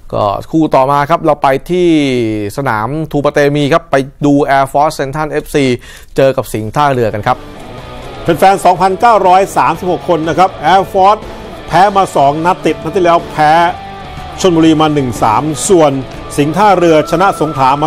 ก็คู่ต่อมาครับเราไปที่สนามทูปะเตมีครับไปดู Air Force Central FC เจอกับสิงห์ท่าเรือกันครับเป็นแฟน 2,936 คนนะครับ Air Force แพ้มา2นัดติดนัดที่แล้วแพ้ชลบุรีมา 1-3 ส่วนสิงห์ท่าเรือชนะสงขลามา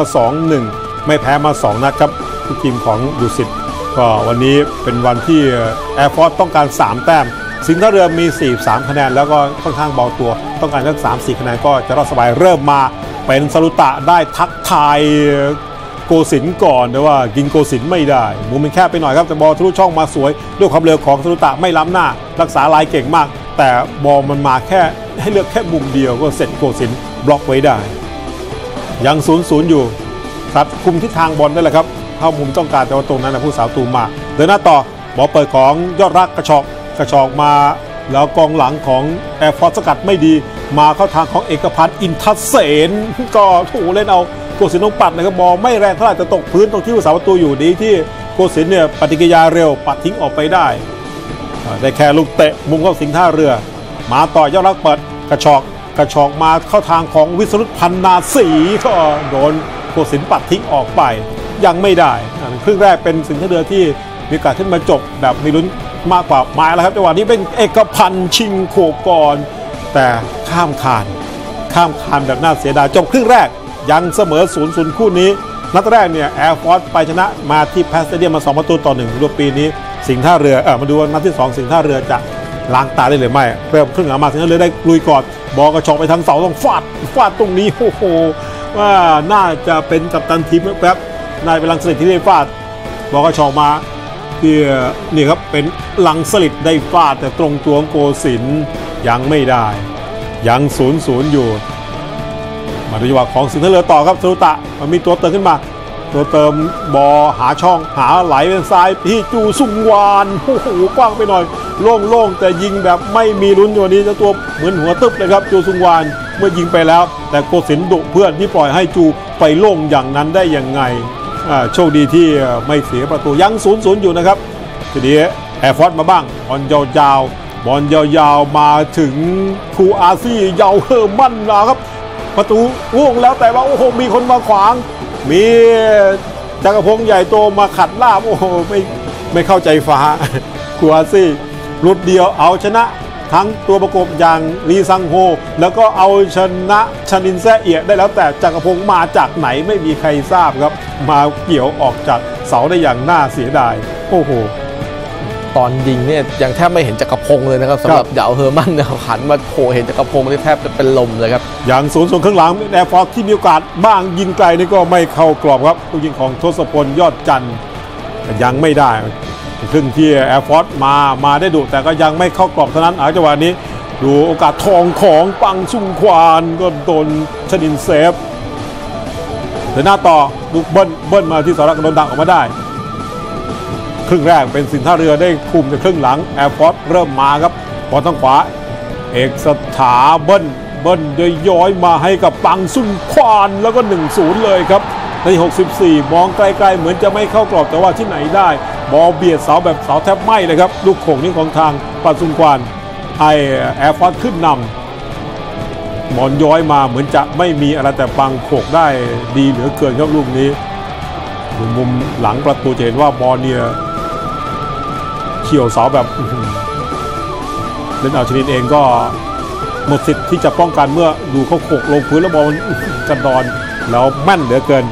2-1 ไม่แพ้มา2นัดครับทุกทีมของดุสิตก็วันนี้เป็นวันที่ Air Force ต้องการ3แต้มสิงห์ท่าเรือมี43คะแนนแล้วก็ค่อนข้างเบาตัวต้องการสัก 3-4 คะแนนก็จะรอดสบายเริ่มมาเป็นสรุตะได้ทักทายโกสินก่อนแต่ว่ากินโกสินไม่ได้มุมมันแคบไปหน่อยครับแต่บอลทะลุช่องมาสวยด้วยความเร็วของสรุตะไม่ล้ำหน้ารักษาลายเก่งมากแต่บอลมันมาแค่ให้เลือกแค่มุมเดียวก็เสร็จโกสินบล็อกไว้ได้ยัง 0-0 อยู่ครับคุมทิศทางบอลได้แหละครับเข้ามุมต้องการแต่ว่าตรงนั้นนะผู้สาวตูมมาเดินหน้าต่อบอลเปิดของยอดรักกระชอกมาแล้วกองหลังของแอร์ฟอร์สสกัดไม่ดีมาเข้าทางของเอกพันธ์อินทัศเสนก็ถูเล่นเอาโกสินต้องปัดนะครับบอลไม่แรงเท่าไหร่จะตกพื้นตรงที่ผู้สาประตูอยู่ดีที่โกสินเนี่ยปฏิกิริยาเร็วปัดทิ้งออกไปได้แค่ลูกเตะมุมเข้าสิงห์ท่าเรือมาต่อยอดรักเปิดกระชอกมาเข้าทางของวิศรุตพันนาศรีก็โดนโกสินปัดทิ้งออกไปยังไม่ได้ครึ่งแรกเป็นสิงห์ท่าเรือที่มีโอกาสขึ้นมาจบแบบมีลุ้นมากกว่าหมายแล้วครับจังหวะนี้เป็นเอกพันธ์ชิงโขกก่อนแต่ข้ามคานแบบน่าเสียดายจบครึ่งแรกยังเสมอ 0-0 คู่นี้นัดแรกเนี่ยแอร์ฟอร์สไปชนะมาที่แพสเตเดียมมา2-1รวมปีนี้สิงห์ท่าเรือมาดูว่านัดที่2สิงห์ท่าเรือจะล้างตาได้หรือไม่เริ่มครึ่งหลังมาสิงห์ท่าเรือได้ลุยก่อนบอลกระชอกไปทางเสาต้องฟาดตรงนี้โอ้โหว่าน่าจะเป็นกัปตันทีมแป๊บนายเป็นลังสลิดที่ได้ฟาดบอลกระชอกมาที่นี่ครับเป็นลังสลิดได้ฟาดแต่ตรงตัวโกสินยังไม่ได้ยัง 0-0 อยู่มาดูจังหวะของสิงห์ท่าเรือต่อครับสรุตะมันมีตัวเติมขึ้นมาตัวเติมบอหาช่องหาไหลเป็นซ้ายที่จูซุงวานโอ้โหกว้างไปหน่อยโล่งแต่ยิงแบบไม่มีลุ้นอยู่นี้เจ้าตัวเหมือนหัวตึ๊บเลยครับจูซุงวานเมื่อยิงไปแล้วแต่โกสินดุเพื่อนที่ปล่อยให้จูไปโล่งอย่างนั้นได้ยังไงโชคดีที่ไม่เสียประตูยัง 0-0 อยู่นะครับทีนี้แอร์ฟอร์สมาบ้างบอลยาวมาถึงคูอาซี่เยาเฮอร์มันนะครับประตูว่งแล้วแต่ว่าโอ้โหมีคนมาขวางมีจักรพงษ์ใหญ่โตมาขัดลาบโอ้โหไม่เข้าใจฟ้าคูอาซี่หลุดเดียวเอาชนะทั้งตัวประกบอย่างรีซังโฮแล้วก็เอาชนะชนินแซ่เอียได้แล้วแต่จักรพงษ์มาจากไหนไม่มีใครทราบครับมาเกี่ยวออกจากเสาได้อย่างน่าเสียดายโอ้โหตอนยิงเนี่ยยังแทบไม่เห็นจักรพงษ์เลยนะครับสำหรับเหยาเฮอร์มันเนี่ยหันมาโผล่เห็นจักรพงษ์นี่แทบจะเป็นลมเลยครับอย่าง0-0 ครึ่งหลังแอร์ฟอร์สที่มีโอกาสบ้างยิงไกลนี่ก็ไม่เข้ากรอบครับลูกยิงของทศพลยอดจันทร์ยังไม่ได้ครึ่งที่แอร์ฟอร์สมาได้ดุแต่ก็ยังไม่เข้ากรอบเท่านั้นจังหวะนี้ดูโอกาสทองของปังซุ่งควานก็โดนชนินเซฟเดินหน้าต่อลูกเบิ้ลมาที่สารักโดนดักออกมาได้ครึ่งแรกเป็นสิงห์ท่าเรือได้คุมในครึ่งหลังแอร์ฟอร์สเริ่มมาครับบอลทางขวาเอกสถาเบิ้ลย้อยมาให้กับปังซุ่งควานแล้วก็ 1-0 เลยครับใน64มองไกลๆเหมือนจะไม่เข้ากรอบแต่ว่าที่ไหนได้บอลเบียดเสาแบบเสาแทบไหม้เลยครับลูกโขงนี้ของทางปังซุ่งควานไอแอร์ฟอร์สขึ้นนำบอลย้อยมาเหมือนจะไม่มีอะไรแต่ปังโขกได้ดีเหลือเกินครับลูกนี้มุมหลังประตูจะเห็นว่าบอลเนี่ยเขี่ยวเสาแบบเล่นเอาชนิดเองก็หมดสิทธิ์ที่จะป้องกันเมื่อดูเขาโขกลงพื้นแล้วบอลกระดอนแล้วแม่นเหลือเกิน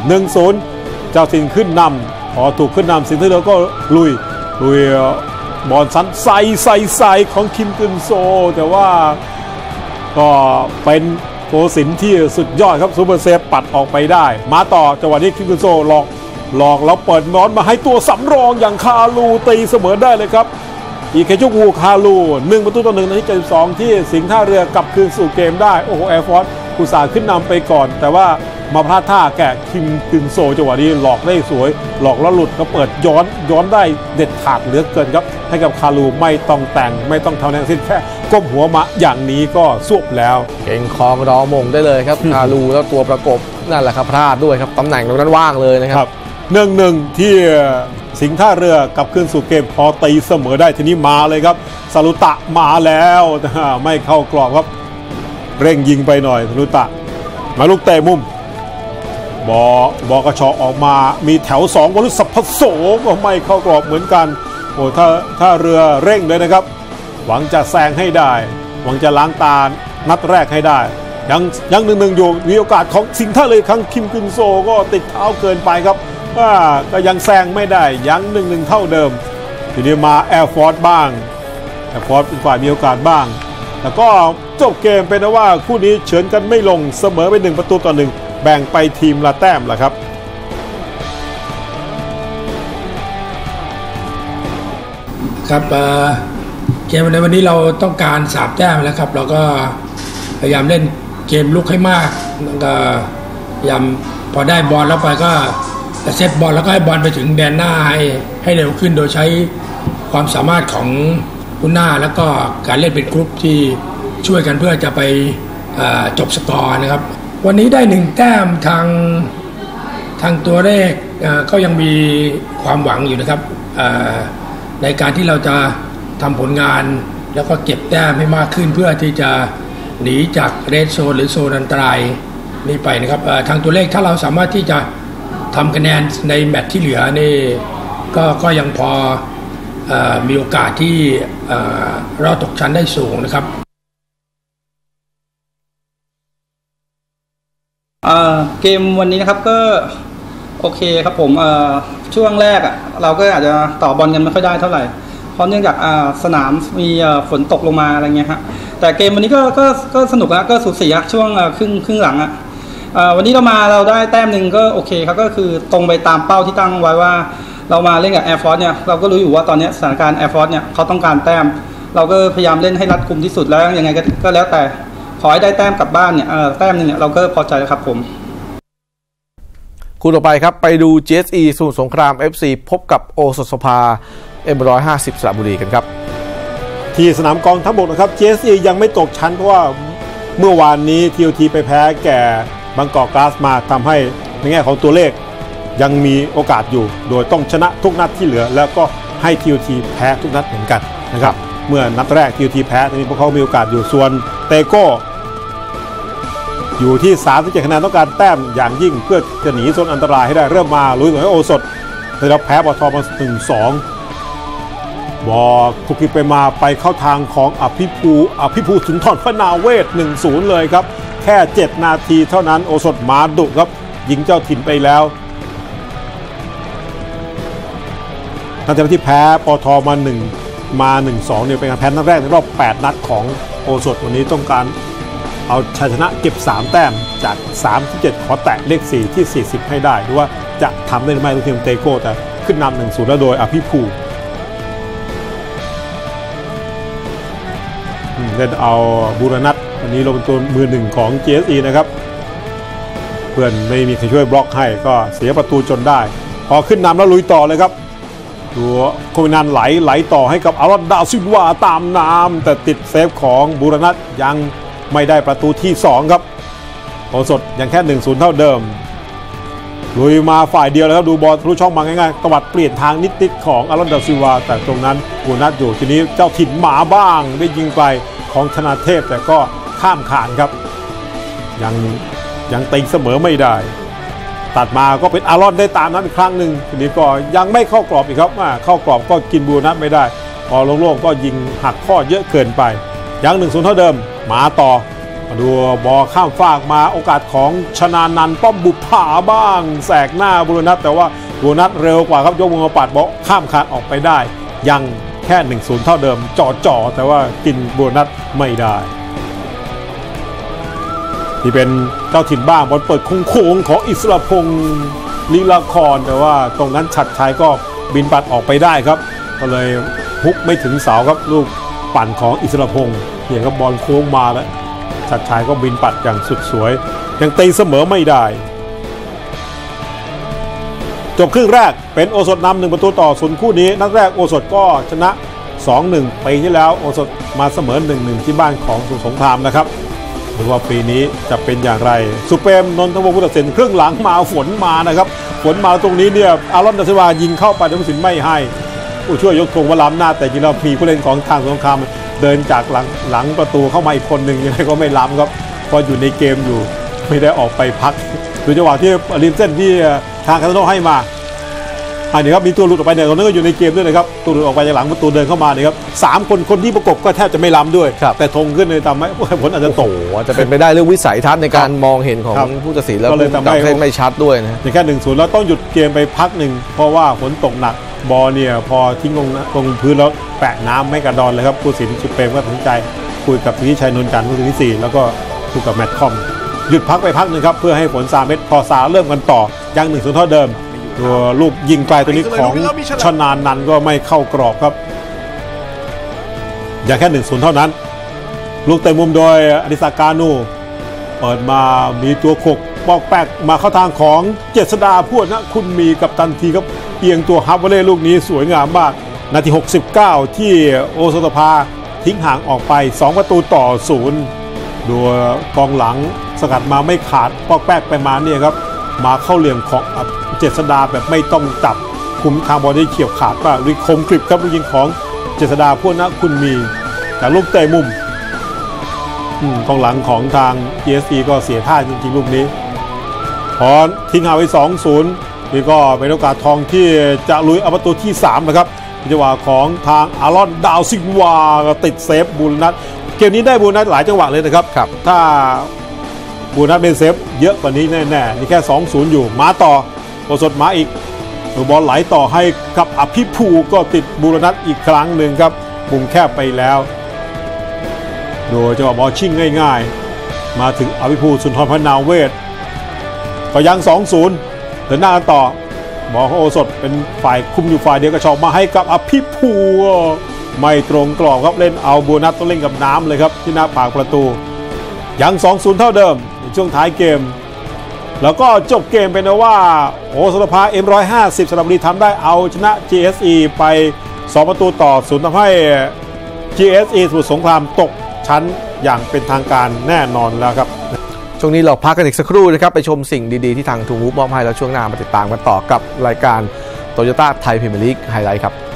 1-0 เจ้าสิงห์ขึ้นนำพอถูกขึ้นนำสิงห์ท่าเรือก็ลุยบอลสั้นใส่ของคิมกึนโซแต่ว่าก็เป็นโกสินที่สุดยอดครับซูเปอร์เซฟปัดออกไปได้มาต่อจังหวะนี้คิมกึนโซหลอกแล้วเปิดน้อนมาให้ตัวสำรองอย่างคาลูตีเสมอได้เลยครับอีเคจุกวูคาลู1-1นาที72ที่สิงห์ท่าเรือกลับคืนสู่เกมได้โอ้โหแอร์ฟอร์สอุตส่าห์ขึ้นนำไปก่อนแต่ว่ามาพลาดท่าแกะคิมกึนโซจังหวะนี้หลอกได้สวยหลอกแล้วหลุดก็เปิดย้อนได้เด็ดขาดเหลือเกินครับให้กับคาลูไม่ต้องแต่งไม่ต้องทำอะไรทั้งสิ้นแค่ก้มหัวมาอย่างนี้ก็สวบแล้วเก่งคองรอมงได้เลยครับคาลูแล้วตัวประกบนั่นแหละครับพลาดด้วยครับตำแหน่งตรงนั้นว่างเลยนะครับ 1-1ที่สิงห์ท่าเรือกลับคืนสู่เกมพอตีเสมอได้ทีนี้มาเลยครับสรุตะมาแล้วไม่เข้ากรอบครับเร่งยิงไปหน่อยสรุตะมาลูกเตะมุมบอกระชอออกมามีแถว2วรุษสัพพโสก็ไม่เข้ากรอบเหมือนกันโอ้ถ้าเรือเร่งเลยนะครับหวังจะแซงให้ได้หวังจะล้างตานัดแรกให้ได้ยัง1-1อยู่มีโอกาสของสิงห์ท่าเรือครั้งคิมกึนโซก็ติดเท้าเกินไปครับก็ยังแซงไม่ได้ยัง1-1เท่าเดิมทีนี้มาแอร์ฟอร์สบ้างแอร์ฟอร์สเป็นฝ่ายมีโอกาสบ้างแล้วก็จบเกมเป็นว่าคู่นี้เฉือนกันไม่ลงเสมอไป1-1แบ่งไปทีมละแต้มละครับครับเกมในวันนี้เราต้องการ3แต้มแล้วครับเราก็พยายามเล่นเกมลุกให้มากแล้วก็พยายามพอได้บอลแล้วไปก็เซฟบอลแล้วก็ให้บอลไปถึงแดนหน้าให้เร็วขึ้นโดยใช้ความสามารถของผู้หน้าแล้วก็การเล่นเป็นกรุ๊ปที่ช่วยกันเพื่อจะไปจบสกอร์นะครับวันนี้ได้1แต้มทางตัวเลขก็ยังมีความหวังอยู่นะครับในการที่เราจะทำผลงานแล้วก็เก็บแต้มให้มากขึ้นเพื่อที่จะหนีจากเรดโซนหรือโซนอันตรายนี้ไปนะครับทางตัวเลขถ้าเราสามารถที่จะทำคะแนนในแมตช์ที่เหลือนี่ก็ยังพอมีโอกาสที่รอดตกชั้นได้สูงนะครับเกมวันนี้นะครับก็โอเคครับผมช่วงแรกเราก็อาจจะต่อบอลกันไม่ค่อยได้เท่าไหร่เพราะเนื่องจากสนามมีฝนตกลงมาอะไรเงี้ยฮะแต่เกมวันนี้ก็สนุกนะก็สูสีช่วงครึ่งหลังวันนี้เราได้แต้มหนึ่งก็โอเคครับก็คือตรงไปตามเป้าที่ตั้งไว้ว่าเรามาเล่นกับ Air Force เนี่ยเราก็รู้อยู่ว่าตอนนี้สถานการณ์ Air Force เนี่ยเขาต้องการแต้มเราก็พยายามเล่นให้รัดกุมที่สุดแล้วยังไงก็แล้วแต่ขอให้ได้แต้มกลับบ้านเนี่ยแต้มนึงเนี่ยเราก็พอใจแล้วครับผมคู่ต่อไปครับไปดู GSE สมุทรสงคราม FC พบกับโอสถสภา M150 สระบุรีกันครับที่สนามกองทัพบกนะครับ GSE ยังไม่ตกชั้นเพราะว่าเมื่อวานนี้ TOT ไปแพ้แก่บางกอกก๊าซมาทำให้ในแง่ของตัวเลขยังมีโอกาสอยู่โดยต้องชนะทุกนัดที่เหลือแล้วก็ให้ TOT แพ้ทุกนัดเหมือนกันนะครับเมื่อนัดแรก TOT แพ้ทีนี้พวกเขามีโอกาสอยู่ส่วนเตโก้อยู่ที่37คะแนนต้องการแต้มอย่างยิ่งเพื่อจะหนีโซนอันตรายให้ได้เริ่มมาลุยกับโอสถได้รับแพ้ปตทมา 1-2 ทุกทีไปเข้าทางของอภิภูสุนทรพนาเวศ 1-0 เลยครับแค่7นาทีเท่านั้นโอสถมาดุครับยิงเจ้าถิ่นไปแล้วหลังจากที่แพ้ปตทมา 1-2 เนี่ยเป็นการแพ้นัดแรกในรอบ8นัดของโอสถวันนี้ต้องการเอาชัยชนะเก็บ3แต้มจาก37ขอแตะเลข4ที่40ให้ได้ดูว่าจะทำได้หรือไม่ทุกทีมเตโก้แต่ขึ้นนำ 1-0 แล้วโดยอภิภูเล่นเอาบูรณัทวันนี้ลงเป็นตัวมือ1ของ GSE นะครับเพื่อนไม่มีใครช่วยบล็อกให้ก็เสียประตูจนได้พอขึ้นนำแล้วลุยต่อเลยครับตัวโควินันไหลต่อให้กับอารอนดาซิลวาตามน้ำแต่ติดเซฟของบูรณัทยังไม่ได้ประตูที่2ครับโอสถยังแค่ 1-0 เท่าเดิมลุยมาฝ่ายเดียวแล้วครับดูบอลทะลุช่องมาง่ายๆตวัดเปลี่ยนทางนิดๆของอารอนดาซิลวาแต่ตรงนั้นบูรณัทอยู่ทีนี้เจ้าถิ่นหมาบ้างได้ยิงไปของธนาเทพแต่ก็ข้ามขานครับยังตีเสมอไม่ได้ตัดมาก็เป็นอารอนได้ตามนั้นอีกครั้งหนึ่งทีนี้ก็ยังไม่เข้ากรอบอีกครับเข้ากรอบก็กินบูรณัทไม่ได้พอโล่งๆก็ยิงหักข้อเยอะเกินไปยัง 1-0 เท่าเดิมมาต่อมาดูบอลข้ามฟากมาโอกาสของชนานันท์ป้อมบุปผาบ้างแสกหน้าบูรณัทแต่ว่าบูรณัทเร็วกว่าครับยกมือมาปัดบอลข้ามคานออกไปได้ยังแค่ 1-0 เท่าเดิมจ่อแต่ว่ากินบูรณัทไม่ได้ที่เป็นเจ้าถิ่นบ้างบอลเปิดโค้งของอิสระพงศ์ลีลาครแต่ว่าตรงนั้นฉัดชัยก็บินปัดออกไปได้ครับก็เลยฮุกไม่ถึงเสาครับลูกปั่นของอิสระพงศ์เพียงกับบอลโค้งมาแล้วชัดชัยก็บินปัดอย่างสุดสวยยังตีเสมอไม่ได้จบครึ่งแรกเป็นโอสถนำ1 ประตูต่อ0คู่นี้นัดแรกโอสถก็ชนะ 2-1 ปีที่แล้วโอสถมาเสมอ 1-1 ที่บ้านของสมุทรสงครามนะครับดูว่าปีนี้จะเป็นอย่างไรสุเปมนนทวงศ์ผู้ตัดสินครึ่งหลังมาฝนมานะครับฝนมาตรงนี้เนี่ยอารอนดาซิลวายิงเข้าไปผู้ตัดสินไม่ให้ผู้ช่วยยกธงว่าล้ำหน้าแต่จริงแล้วมีผู้เล่นของทางสมุทรสงครามเดินจากหลังประตูเข้ามาอีกคนหนึ่งยังไงก็ไม่ล้ำครับพออยู่ในเกมอยู่ไม่ได้ออกไปพักดูจังหวะที่ริมเส้นที่ทางคาร์โนให้มาอันนี้ครับมีตัวหลุดออกไปเนี่ยตอนนั้นก็อยู่ในเกมด้วยนะครับตัวหลุดออกไปจากหลังประตูเดินเข้ามาเนี่ยครับ3 คนที่ประกบก็แทบจะไม่ล้ำด้วยแต่ธงขึ้นเลยทำให้ผลอาจจะตกจะเป็นไปได้เรื่องวิสัยทัศน์ในการมองเห็นของผู้ตัดสินแล้วเลยทำให้ไม่ชัดด้วยนะแค่1-0แล้วต้องหยุดเกมไปพักหนึ่งเพราะว่าฝนตกหนักบอลเนี่ยพอทิ้งลงพื้นแล้วแปะน้ำไม่กระดอนเลยครับผู้ตัดสินสุดเปรมก็ตัดสินใจคุยกับทีชัยนนท์จันทร์ผู้ตัดสินที่4แล้วก็คุยกับแมตต์คอมหยุดพักไปพักหนึ่งครับเพื่อให้ฝน3 เม็ดพอซาเริ่มกันต่อยัง1-0เท่าเดิมตัวลูกยิงไกลตัวนี้ของชนานนันก็ไม่เข้ากรอบครับอย่างแค่1-0เท่านั้นลูกเตะมุมโดยอดิศักดิ์ กานูเปิดมามีตัวขกปอกแปกมาเข้าทางของเจษฎาพูดนะคุณมีกับตันทีครับเอียงตัวฮับวอลเล่ลูกนี้สวยงามมากนาที69ที่โอสถภาทิ้งห่างออกไป2-0ดูกองหลังสกัดมาไม่ขาดปอกแปกไปมาเนี่ยครับมาเข้าเหลี่ยมของเจษฎาแบบไม่ต้องจับคุมทางบอลได้เขียวขาดมากริคมกริบครับลูกยิงของเจษฎาพูดนะคุณมีจากลูกเตะมุมกองหลังของทาง GSE ก็เสียท่าจริงๆลูกนี้พอทิ้งห่างไป 2-0 นี่ก็เป็นโอกาสทองที่จะลุยเอาประตูที่3นะครับจังหวะของทางอารอนดาวซิงวาติดเซฟบูรณัทเกมนี้ได้บูรณัทหลายจังหวะเลยนะครับถ้าบูรณัทเป็นเซฟเยอะกว่านี้แน่ๆนี่แค่ 2-0 อยู่มาต่อโอสถมาอีกบอลไหลต่อให้กับอภิภูก็ติดบูรณัทอีกครั้งหนึ่งครับมุมแคบไปแล้วโดยจังหวะบอลชิ่งง่ายๆมาถึงอภิภูสุนทรพนาเวศก็ยัง 2-0 เดินหน้ากันต่อบอลของโอสถเป็นฝ่ายคุมอยู่ฝ่ายเดียวกระชอกมาให้กับอภิภูไม่ตรงกรอบครับเล่นเอาบูรณัทต้องเล่นกับน้ำเลยครับที่หน้าปากประตูยัง 2-0 เท่าเดิมในช่วงท้ายเกมแล้วก็จบเกมเป็นว่าโอสถภา M150 สระบุรีทำได้เอาชนะ GSE ไป2-0ทำให้ GSE สมุทรสงครามตกชั้นอย่างเป็นทางการแน่นอนแล้วครับช่วงนี้เราพักกันอีกสักครู่นะครับไปชมสิ่งดีๆที่ทางทูมูฟมอบให้แล้วช่วงหน้ามาติดตามกันต่อกับรายการโตโยต้าไทยพรีเมียร์ลีกไฮไลท์ครับ